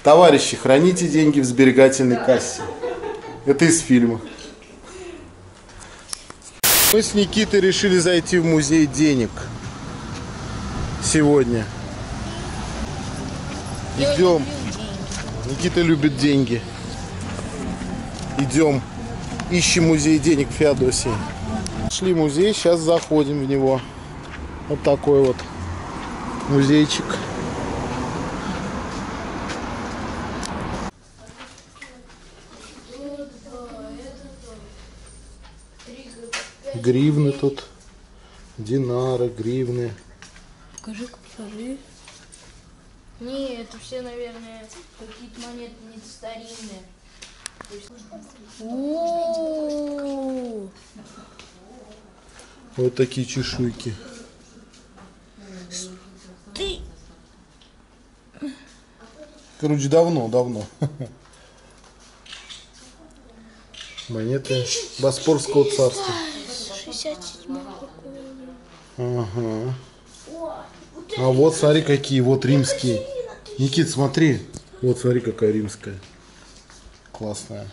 Товарищи, храните деньги в сберегательной кассе. Это из фильма. Мы с Никитой решили зайти в музей денег сегодня. Идем. Никита любит деньги. Идем. Ищем музей денег в Феодосии. Нашли музей, сейчас заходим в него. Вот такой вот музейчик. Гривны тут. Динары, гривны. Покажи-ка, покажи. Не, это все, наверное, какие-то монеты не старинные. О-о-о! Вот такие чешуйки. Ты... Короче, давно. Монеты Боспорского царства. 67-го. Ага. А вот смотри какие, вот римские. Никит, смотри. Вот смотри какая римская. Классная.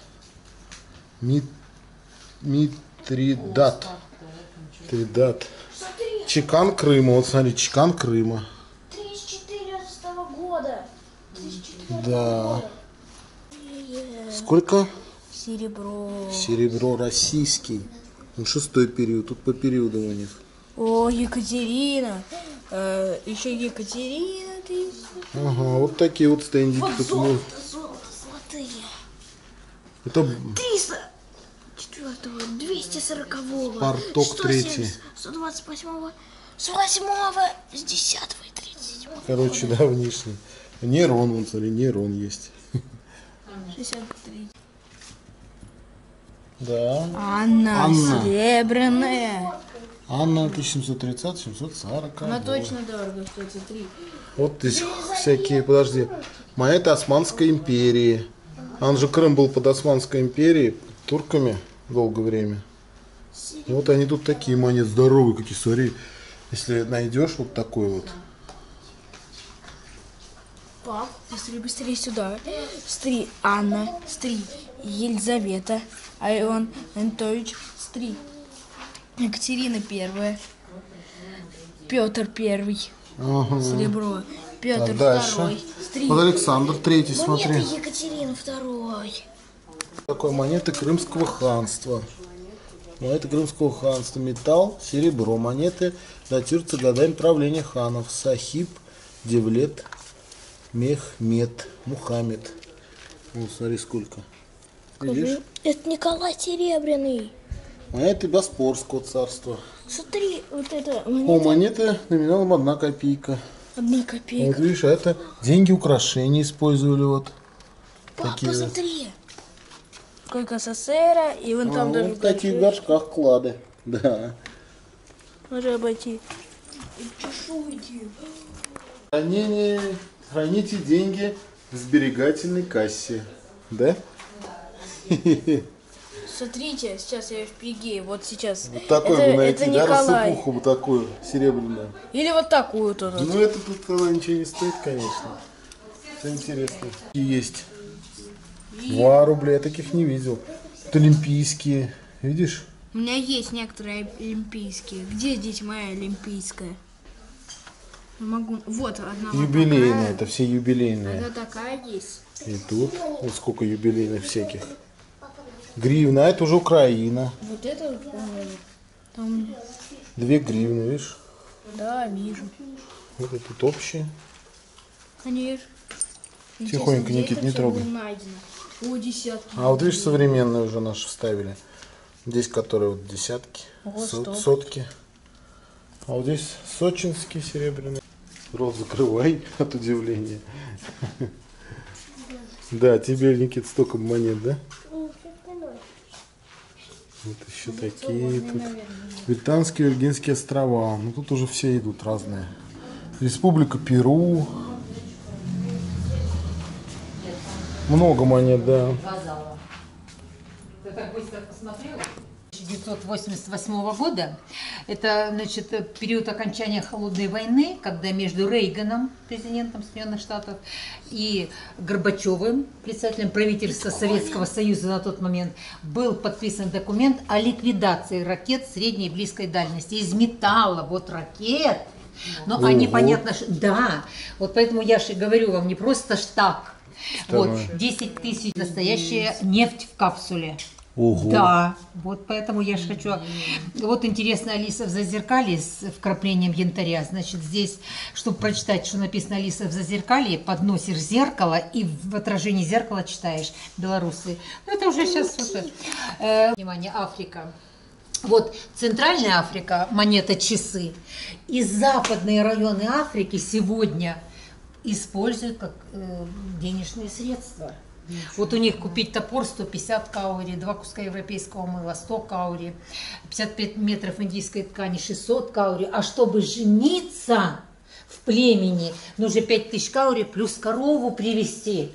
Митридат. Тридат. Чекан Крыма. Вот смотри, чекан Крыма. 1400 года. Да. Сколько? Серебро. Серебро российский. Ну, 6-й период. Тут по периодам у них. О, Екатерина. Еще Екатерина. Ага, вот такие вот стендики. Вот тут золото, золотые. Это 304-го, 240-го. Парток 3. 128-го, с 8-го, с 10-го и 37-го. Короче, давнишний. Нерон, вон, смотри, Нерон есть. 63. Да. Анна. Серебряная. Анна 1730-740. Она точно дорого стоит, смотри. Вот здесь всякие, подожди, монеты Османской империи. Он же Крым был под Османской империей, турками долгое время. И вот они тут такие монеты здоровые, какие, смотри. Если найдешь вот такой вот. Пап, быстрее сюда. Смотри, Анна, смотри, Елизавета, Иоанн Анатольевич, смотри. Екатерина первая, Петр первый, Ага. серебро, Петр дальше. второй, смотри. Вот Александр третий, смотри. Монеты Екатерина второй. Такой монеты Крымского ханства. Монеты Крымского ханства. Металл, серебро. Монеты датируются годами правления ханов. Сахиб, Девлет, Мехмед, Мухаммед. Вот смотри сколько. Видишь? Это Николай Серебряный. Монеты Боспорского царства. Смотри, вот это О, монета. монеты номиналом 1 копейка. 1 Вот копейка. видишь, а это деньги украшения использовали вот. Папа, такие вот. смотри. Сколько СССР, и вон там даже Вот такие в горшках клады. Да. Можно обойти. Чешуйки. Храните деньги в сберегательной кассе. Да? Смотрите, сейчас я впрягаю. Вот сейчас. Вот такой это, бы найти, это да, Николай. рассыпуху вот такую, серебряную. Или вот такую тут. Ну это тут она ничего не стоит, конечно. Это интересно. И есть 2 рубля, я таких не видел. Это олимпийские, видишь? У меня есть некоторые олимпийские. Где здесь моя олимпийская? Могу. Вот одна. Юбилейные, Вот такая. это все юбилейные. Одна такая есть. И тут вот сколько юбилейных всяких. Гривна, а это уже Украина. Вот это вот, по-моему. Там. 2 гривны, видишь? Да, вижу. Вот это тут общие. Конечно. Тихонько, Интересно, где Никит, это не всё трогай. было найдено? О, десятки. А вот видишь, современные уже наши вставили. Здесь которые вот десятки, Ого, стопки. сотки. А вот здесь сочинские серебряные. Рот закрывай от удивления. Да, тебе, Никит, столько монет, да? Вот еще такие тут. Британские Виргинские острова. Ну тут уже все идут разные. Республика Перу. Много монет, да. Ты так быстро посмотрела? 1988 года. Это, значит, период окончания холодной войны, когда между Рейганом, президентом Соединенных Штатов, и Горбачевым, председателем правительства Советского Союза на тот момент, был подписан документ о ликвидации ракет средней и близкой дальности. Из металла, вот ракет. Но они, понятно, да, вот поэтому я же говорю вам, не просто ж так. Вот, 10 тысяч настоящая нефть в капсуле. Ого. Да, вот поэтому я же хочу... Вот интересно, Алиса в Зазеркалье с вкраплением янтаря. Значит, здесь, чтобы прочитать, что написано Алиса в Зазеркалье, подносишь зеркало и в отражении зеркала читаешь белорусы. Ну, это уже сейчас... Внимание, Африка. Вот Центральная Африка, монета часы, и западные районы Африки сегодня используют как денежные средства. Вот у них купить топор 150 каури, 2 куска европейского мыла 100 каури, 55 метров индийской ткани 600 каури. А чтобы жениться в племени, нужно 5000 каури плюс корову привезти.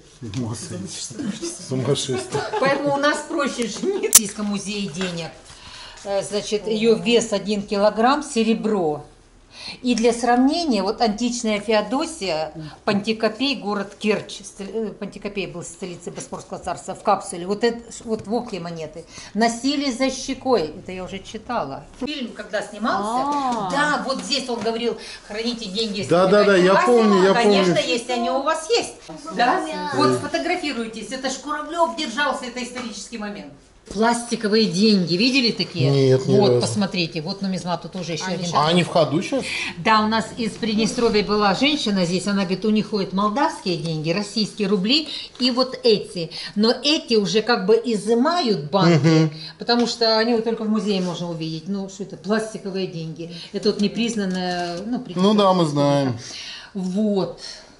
Сумасшествие. Поэтому у нас проще жениться в Российском музее денег. Значит, ее вес 1 килограмм, серебро. И для сравнения, вот античная Феодосия, Пантикопей, город Керчь, Пантикопей был столицей Боспорского царства, в капсуле, вот вокли монеты, носили за щекой, это я уже читала. Фильм, когда снимался, да, вот здесь он говорил, храните деньги. Да, я помню, Конечно, если они у вас есть. Да? Вот сфотографируйтесь, это ж Куравлев держался, это исторический момент. Пластиковые деньги, видели такие? Нет, ни вот, разу. посмотрите, вот нумизмату тоже еще один. А они в ходу сейчас? Да, у нас из Приднестровья была женщина здесь, она говорит, у них ходят молдавские деньги, российские рубли и вот эти. Но эти уже как бы изымают банки, потому что они вот только в музее можно увидеть. Ну, что это, пластиковые деньги. Это вот непризнанное... Ну да, мы знаем. Вот.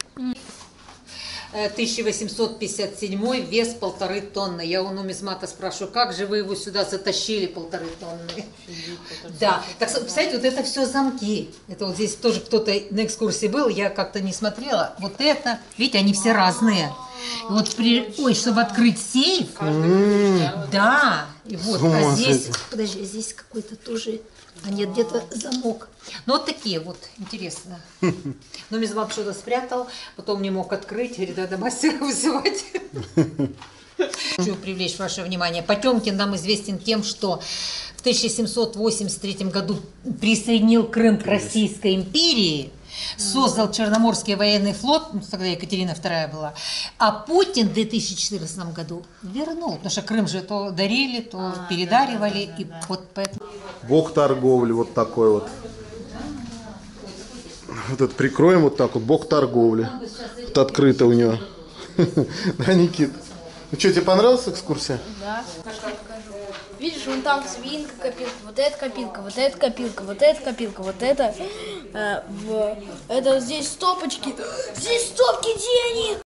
1857, вес 1,5 тонны. Я у нумизмата спрашиваю, как же вы его сюда затащили 1,5 тонны? Да, так представляете, вот это все замки. Это вот здесь тоже кто-то на экскурсии был, я как-то не смотрела. Вот это, видите, они все разные. И вот чтобы открыть сейф, да, и вот, а здесь, подожди, здесь какой-то тоже... А нет, где-то замок. Ну, вот такие вот, интересно. Но Мизмат что-то спрятал, потом не мог открыть, говорит, надо мастера вызывать. Хочу привлечь ваше внимание. Потемкин нам известен тем, что в 1783 году присоединил Крым к Российской империи, создал Черноморский военный флот, тогда Екатерина II была, а Путин в 2014 году вернул, потому что Крым же то дарили, то передаривали, и вот поэтому... Бог торговли, вот такой вот. Вот это прикроем вот так вот, бог торговли. Вот открыто у него. Да, Никит? Ну что, тебе понравилась экскурсия? Да. Видишь, вон там свинка, копилка, вот эта копилка, вот эта копилка, вот эта копилка, вот это. Это здесь стопочки, здесь стопки денег.